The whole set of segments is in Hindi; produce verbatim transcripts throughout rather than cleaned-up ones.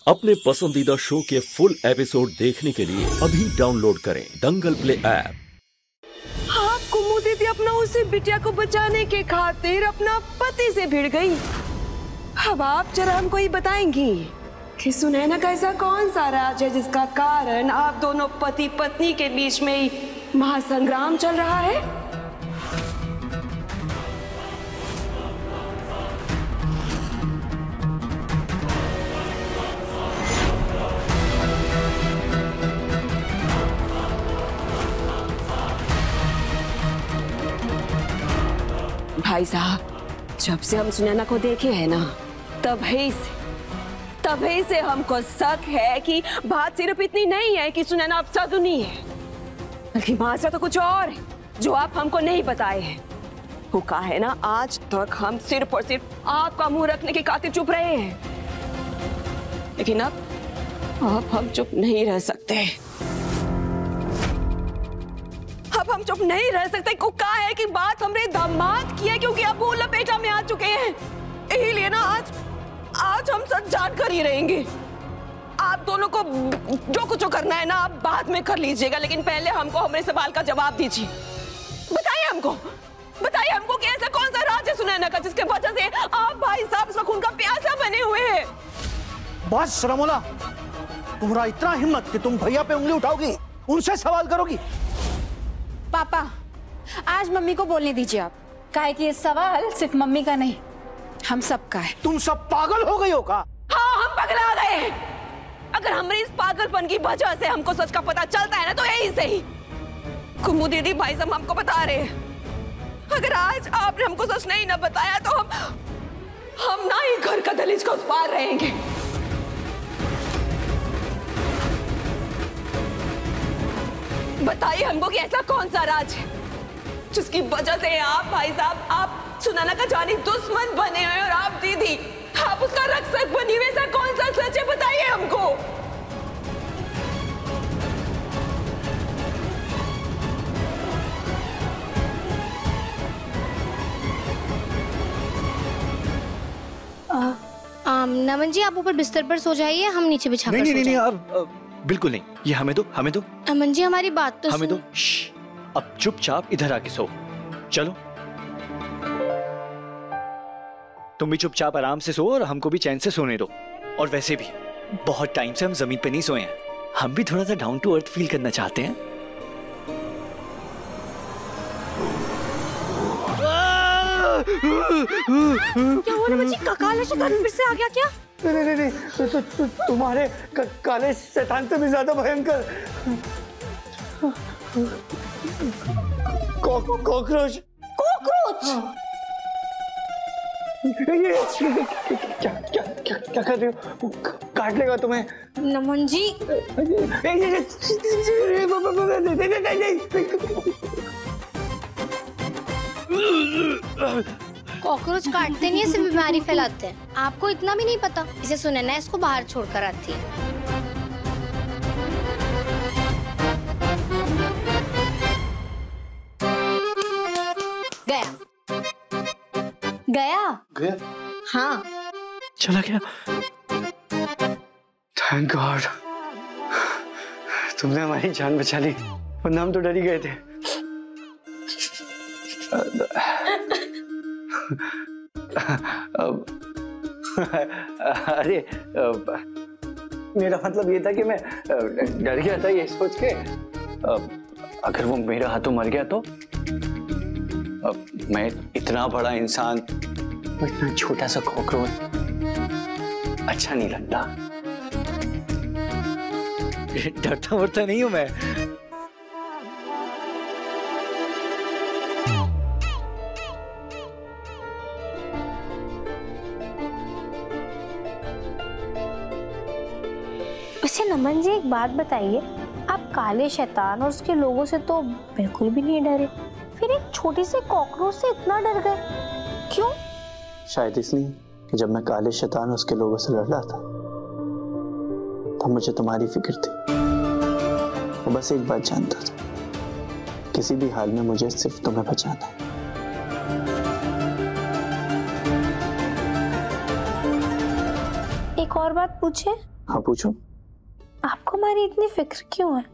अपने पसंदीदा शो के फुल एपिसोड देखने के लिए अभी डाउनलोड करें दंगल प्ले ऐप। हाँ, कुमू दीदी अपना उसी बिटिया को बचाने के खातिर अपना पति से भिड़ गई। अब आप जरा हमको ये बताएंगी कि सुनैना का ऐसा कौन सा राज है जिसका कारण आप दोनों पति पत्नी के बीच में ही महासंग्राम चल रहा है? भाई साहब, जब से हम सुनैना को देखे हैं ना, तभी से तभी से हमको शक है कि बात सिर्फ इतनी नहीं है कि सुनैना अब सदुनी है, बल्कि माजरा तो कुछ और है जो आप हमको नहीं बताए हैं। वो कहा है ना, आज तक हम सिर्फ और सिर्फ आपका मुंह रखने की खातिर चुप रहे हैं, लेकिन अब अब हम चुप नहीं रह सकते। अब हम चुप नहीं रह सकते। को कहा है कि बात हमरे दामाद की है, क्योंकि अब वो लपेटा में आ चुके हैं। यही लिए ना आज आज हम सच जान कर ही रहेंगे। आप दोनों को जो कुछ करना है ना, आप बाद में कर लीजिएगा, लेकिन पहले हमको हमारे सवाल का जवाब दीजिए। बताइए हमको बताइए हमको कि ऐसा कौन सा राज है सुनैना का जिसके वजह से आप भाई साहब उसका खून का प्यासा बने हुए हैं। बस रमोला, तुम्हारा इतना हिम्मत कि तुम भैया पे उंगली उठाओगी, उनसे सवाल करोगी। पापा, आज मम्मी को बोलने दीजिए आप, काहे कि ये सवाल सिर्फ मम्मी का नहीं, हम सबका है। तुम सब पागल हो गई हो का? हाँ, हम पगला गए हैं। अगर हमारी इस पागलपन की वजह से हमको सच का पता चलता है ना, तो यही सही। कुमू दीदी, भाई साहब हमको बता रहे हैं, अगर आज आपने हमको सच नहीं ना बताया तो हम हम ना ही घर का दहलीज का उस पार रहेंगे। बताइए हमको कि ऐसा कौन सा राज है जिसकी वजह से आप भाई साहब आप सुनैना का जानी दुश्मन बने हुए, और आप दीदी आप उसका रक्षक बनी हुई। ऐसा कौन सा सच है, बताइए हमको। नमन जी, आप ऊपर बिस्तर पर सो जाइए, हम नीचे बिछा कर सो नहीं नहीं नहीं, बिल्कुल नहीं, ये हमें दो हमें दो अमन जी, हमारी बात तो हमें दो। अब चुपचाप इधर आके सो। चलो, तुम भी चुपचाप आराम से सो और हमको भी चैन से सोने दो। और वैसे भी बहुत टाइम से हम जमीन पे नहीं सोए हैं, हम भी थोड़ा सा डाउन टू अर्थ फील करना चाहते हैं। क्या हुआ नमन जी, काले शैतान फिर से आ गया क्या? नहीं नहीं नहीं, तो, तो, तो, तुम्हारे क, काले शैतान से भी ज्यादा भयंकर कॉकरोच। कॉकरोच? ये क्या क्या क्या क्या कर रही हो? काट लेगा तुम्हें। नमन जी, कॉकरोच काटते नहीं, सिर्फ बीमारी फैलाते हैं। आपको इतना भी नहीं पता? इसे सुनैना इसको बाहर छोड़कर आती है। गया गया गया? हाँ, चला गया। थैंक गॉड, तुमने हमारी जान बचा ली, वरना हम तो डर ही गए थे। अरे मेरा मतलब ये था कि मैं डर गया था ये सोच के, अगर वो मेरे हाथों मर गया तो मैं इतना बड़ा इंसान, इतना छोटा सा कॉकरोच, अच्छा नहीं लगता। डरता वरता नहीं हूं मैं। वैसे नमन जी, एक बात बताइए, आप काले शैतान और उसके लोगों से तो बिल्कुल भी नहीं डरे, फिर एक छोटी सी कॉकरोच से इतना डर गए, क्यों? शायद इसलिए कि जब मैं काले शैतान और उसके लोगों से लड़ रहा था तब मुझे तुम्हारी फिक्र थी। मैं बस एक बात जानता था, किसी भी हाल में मुझे सिर्फ तुम्हें बचाना है। एक और बात पूछे? हाँ पूछो। आपको हमारी इतनी फिक्र क्यों है?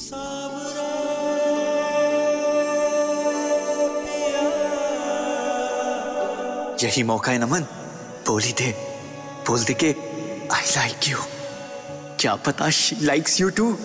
यही मौका है नमन, बोल ही दे, बोल दे के आई लाइक यू। क्या पता she likes you too.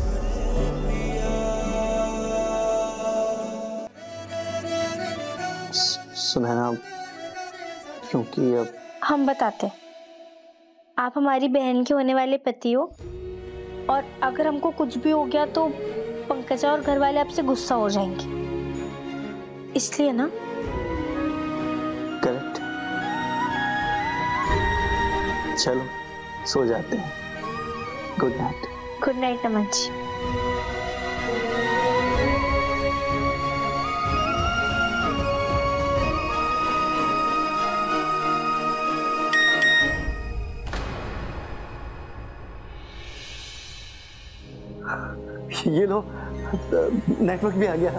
Sunaina, क्योंकि अब हम बताते, आप हमारी बहन के होने वाले पति हो, और अगर हमको कुछ भी हो गया तो पंकजा और घर वाले आपसे गुस्सा हो जाएंगे, इसलिए ना। करेक्ट। चलो सो जाते हैं। Good night. Good night Naman ji. ये लो, नेटवर्क भी आ गया।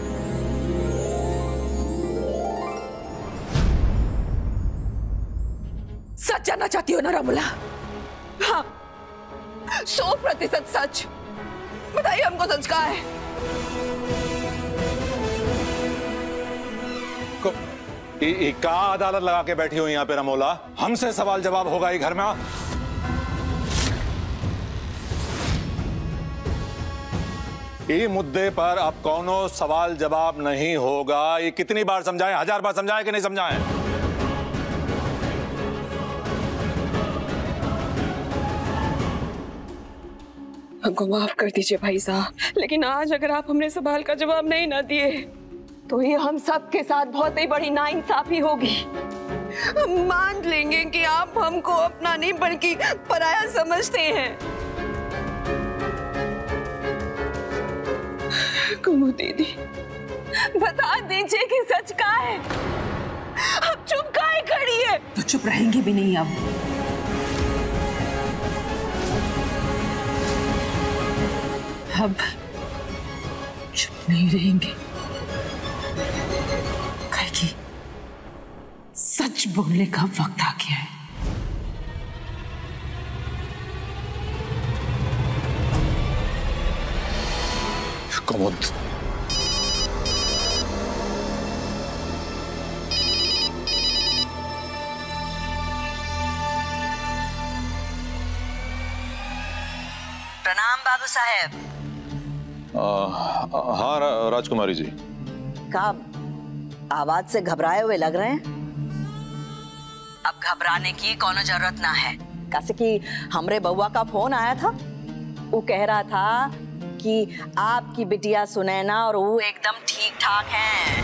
सच जानना चाहती हो ना रामुला? हाँ, सौ प्रतिशत सच। बताइए हमको सच का है। को, इ, इ, का अदालत लगा के बैठी हो यहाँ पे रमोला? हमसे सवाल जवाब होगा ये घर में? ये मुद्दे पर अब कौनो सवाल जवाब नहीं होगा। ये कितनी बार समझाएं? हजार बार समझाएं कि नहीं समझाएं? हमको माफ कर दीजिए भाई साहब, लेकिन आज अगर आप हमने सवाल का जवाब नहीं ना दिए तो ये हम सब के साथ बहुत ही बड़ी नाइंसाफी होगी। हम मान लेंगे कि आप हमको अपना नहीं बल्कि पराया समझते हैं। कुमु दीदी, बता दीजिए कि सच का है। अब चुप काहे खड़ी है? तो चुप रहेंगे भी नहीं अब। अब चुप नहीं रहेंगे, क्योंकि सच बोलने का वक्त आ गया है। कुमुद, प्रणाम बाबू साहेब। हाँ रा, राजकुमारी जी। का आवाज से घबराए हुए लग रहे हैं? अब घबराने की कोनो जरूरत ना है। कैसे कि हमरे बउआ का फोन आया था, वो कह रहा था कि आपकी बिटिया सुनैना और वो एकदम ठीक ठाक हैं।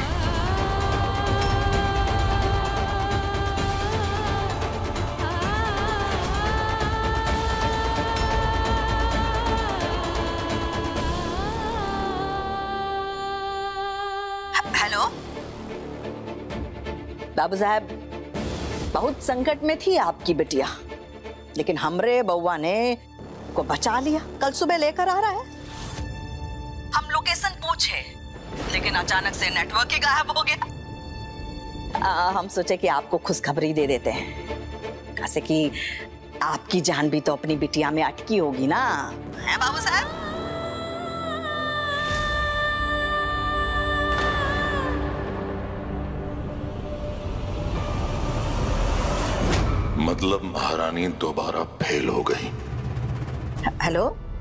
हेलो बाबू साहब, बहुत संकट में थी आपकी बिटिया, लेकिन हमरे बउआ ने को बचा लिया। कल सुबह लेकर आ रहा है। हम लोकेशन पूछे, लेकिन अचानक से नेटवर्क ही गायब हो गया। आ, हम सोचे कि आपको खुशखबरी दे देते हैं, कैसे कि आपकी जान भी तो अपनी बिटिया में अटकी होगी ना, है बाबू साहब? मतलब महारानी दोबारा फेल हो गई। हेलो,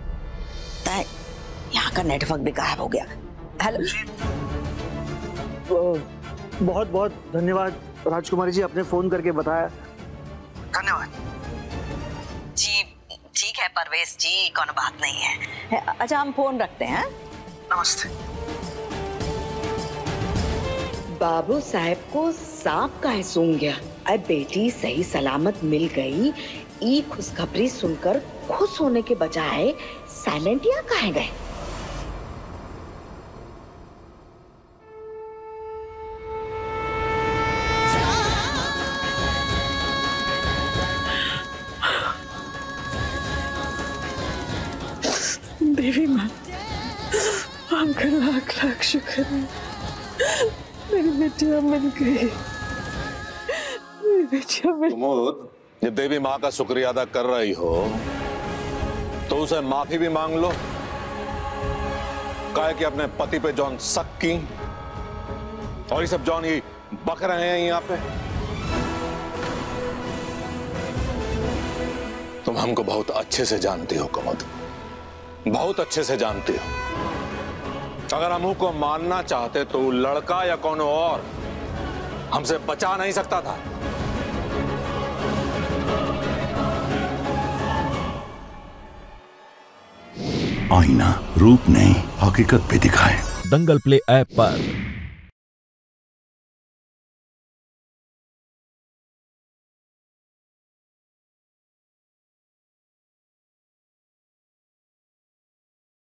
यहाँ का नेटवर्क भी गायब हो गया। हेलो, बहुत बहुत धन्यवाद राजकुमारी जी, आपने फोन करके बताया, धन्यवाद जी। ठीक है परवेश जी, कोनो बात नहीं है। अच्छा, हम फोन रखते हैं। नमस्ते। बाबू साहब को सांप का है सूंघ गया। अब बेटी सही सलामत मिल गई, ई खुशखबरी सुनकर खुश होने के बजाय साइलेंट यहाँ कहाँ गए? देवी माँ, आपका लाख लाख शुक्र है, मेरी बेटियां मिल गई। मेरी बेटियां मिल कुमुद, ये देवी माँ का शुक्रिया अदा कर रही हो, तो उसे माफी भी मांग लो, काहे कि अपने पति पे जॉन शक की और ये सब जॉन ही बक रहे हैं यहाँ पे। तुम हमको बहुत अच्छे से जानती हो कुमुद, बहुत अच्छे से जानती हो। अगर हम को मानना चाहते तो लड़का या कौन और हमसे बचा नहीं सकता था। आईना रूप नहीं हकीकत भी दिखाए। दंगल प्ले ऐप पर